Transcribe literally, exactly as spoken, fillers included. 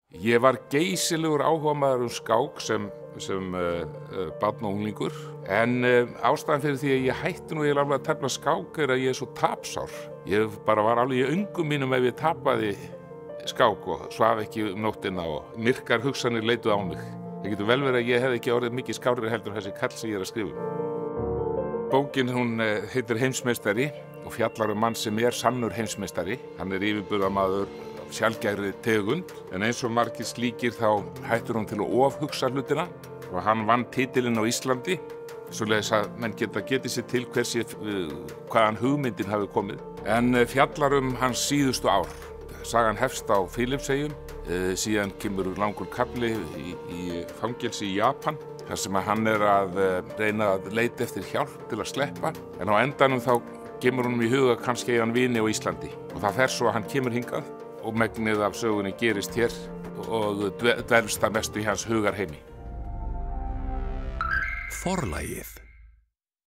Ég var geysilegur áhugamaður um skák sem, sem uh, uh, barn og unglingur, en uh, ástæðan fyrir því að ég hætti nú eiginlega alveg að tefla skák er að ég er svo tapsár. Ég bara var alveg í öngum mínum ef ég tapaði skák og svaf ekki um nóttina og myrkar hugsanir leituð á mig. Það getur vel verið að ég hef ekki orðið mikið skárri heldur en þessi kall sem ég er að skrifa. Bókin hún uh, heitir Heimsmeistari og fjallar um mann sem er sannur heimsmeistari. Hann er yfirburðamaður sjaldgæfri tegund, en eins og margir slíkir þá hættur hún til að ofhugsa hlutina og hann vann titilinn á Íslandi, svoleiðis að menn geta getið sér til hversi hvaðan hugmyndin hafi komið. En fjallar um hans síðustu ár. Sagan hefst á Filippseyjum, síðan kemur langur kafli í, í fangelsi í Japan, þar sem hann er að reyna að leita eftir hjálp til að sleppa, en á endanum þá kemur honum í huga kannski eigi hann vini á Íslandi og það fer svo að hann kemur hingað og megnið af sögunni gerist hér og dvelst að mestu í hans hugarheimi. Forlagið.